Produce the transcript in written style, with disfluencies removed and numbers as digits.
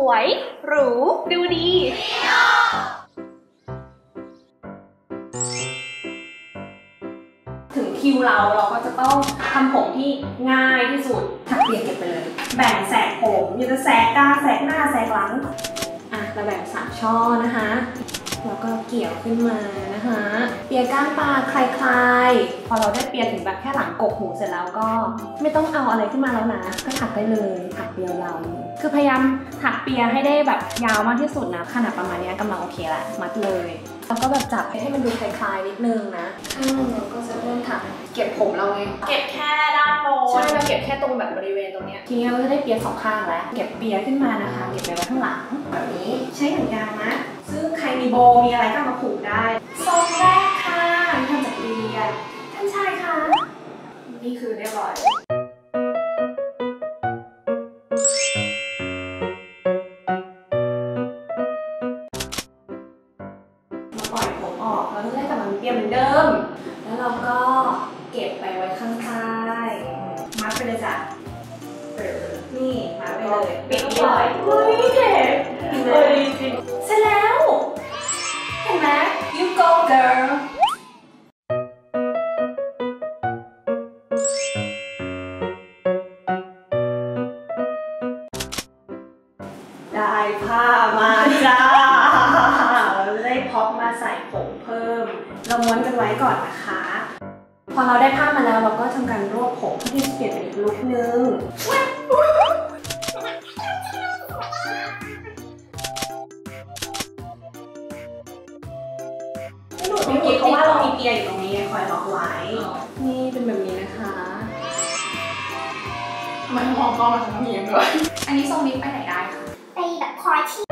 วยหรูดูดีถึงคิวเราก็จะต้องทำผมที่ง่ายที่สุดถักเปียเก็บไปเลยแบ่งแสกผมอยากจะแสกกลางแสกหน้าแสกหลังเราแบ่ง3 ช่อนะคะแล้วก็เกี่ยวขึ้นมานะคะเปียก้านปลาคลายๆพอเราได้เปียถึงแบบแค่หลังกกหูเสร็จแล้วก็ไม่ต้องเอาอะไรขึ้นมาแล้วนะก็ถักได้เลยถักเปียยาวๆคือพยายามถักเปียให้ได้แบบยาวมากที่สุดนะขนาดประมาณนี้กำลังโอเคแหละมัดเลยแล้วก็แบบจับให้มันดูคลายๆนิดนึงนะเราก็จะเริ่มถักเก็บผมเราไงเก็บแค่ด้านบนใช่เราเก็บแค่ตรงแบบบริเวณตรงนี้ทีนี้เราจะได้เปีย2 ข้างแล้วเก็บเปียขึ้นมานะคะเก็บไปไว้ข้างหลังแบบนี้ใช้หนังยางนะซึ่งใครมีโบมีอะไรก็มาผูกได้ทรงแรกค่ะทำจากเปียท่านชายค่ะนี่คือเรียบร้อยปล่อยผมออกเราจะได้กลับมาเปียเหมือนเดิมแล้วเราก็เก็บไปไว้ข้างใต้มัดไปเลยจ้ะนี่มัดไปเลยปิดปล่อยเฮ้ยเก๋เสร็จแล้วเห็นไหม you go girl ได้ผ้ามาจ้าเราได้พ็อปมาใส่ผมเพิ่มเราม้วนกันไว้ก่อนนะคะพอเราได้ผ้ามาแล้วเราก็ทำการรวบผมเพื่อที่จะเปลี่ยนเป็นอีกลุคนึงไม่หลุดไม่หลุดเพราะว่าเรามีเปียอยู่ตรงนี้คอยล็อกไว้นี่เป็นแบบนี้นะคะทำไมมองกล้องมันต้องมีอย่างด้วยอันนี้ทรงนี้ไปไหนได้คะไปแบบพาร์ตี้